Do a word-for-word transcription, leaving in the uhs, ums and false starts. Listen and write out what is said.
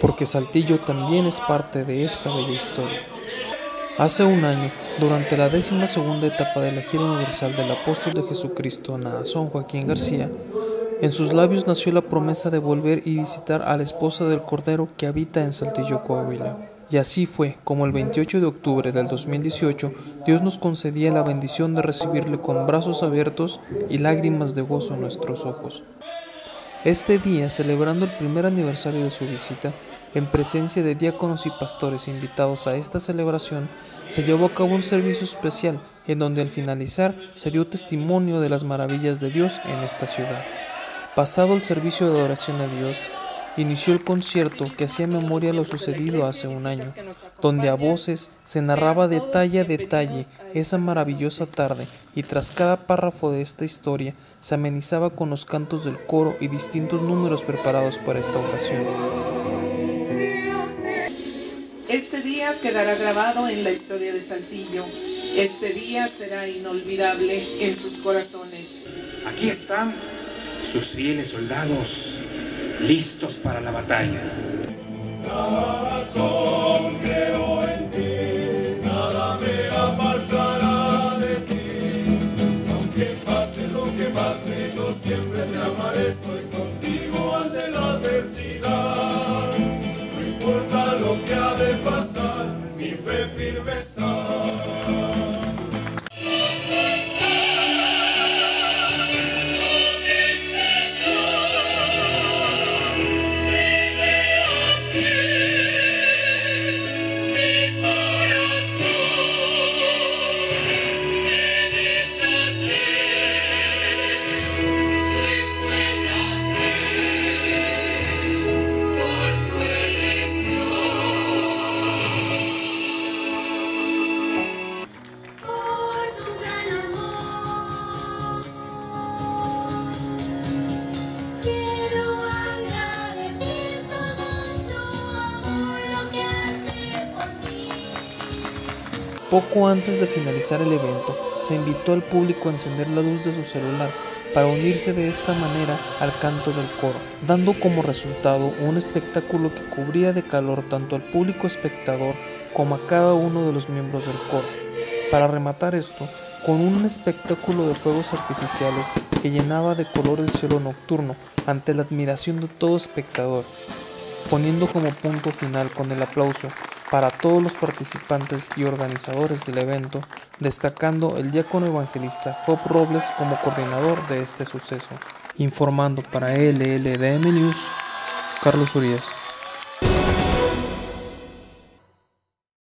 porque Saltillo también es parte de esta bella historia. Hace un año, durante la décima segunda etapa de la gira universal del apóstol de Jesucristo, Naasón Joaquín García, en sus labios nació la promesa de volver y visitar a la esposa del Cordero que habita en Saltillo, Coahuila. Y así fue como el veintiocho de octubre del dos mil dieciocho, Dios nos concedía la bendición de recibirle con brazos abiertos y lágrimas de gozo en nuestros ojos. Este día, celebrando el primer aniversario de su visita, en presencia de diáconos y pastores invitados a esta celebración, se llevó a cabo un servicio especial en donde al finalizar se dio testimonio de las maravillas de Dios en esta ciudad. Pasado el servicio de adoración a Dios, inició el concierto que hacía memoria a lo sucedido hace un año, donde a voces se narraba detalle a detalle esa maravillosa tarde y tras cada párrafo de esta historia se amenizaba con los cantos del coro y distintos números preparados para esta ocasión. Este día quedará grabado en la historia de Saltillo. Este día será inolvidable en sus corazones. Aquí están sus fieles soldados, listos para la batalla. Naasón, creo en ti, nada me apartará de ti. Aunque pase lo que pase, yo siempre te amaré, estoy contigo ante la adversidad. No importa lo que ha de pasar, mi fe firme está. Poco antes de finalizar el evento, se invitó al público a encender la luz de su celular para unirse de esta manera al canto del coro, dando como resultado un espectáculo que cubría de calor tanto al público espectador como a cada uno de los miembros del coro. Para rematar esto, con un espectáculo de fuegos artificiales que llenaba de color el cielo nocturno ante la admiración de todo espectador, poniendo como punto final con el aplauso para todos los participantes y organizadores del evento, destacando el diácono evangelista Job Robles como coordinador de este suceso. Informando para L L D M News, Carlos Urias.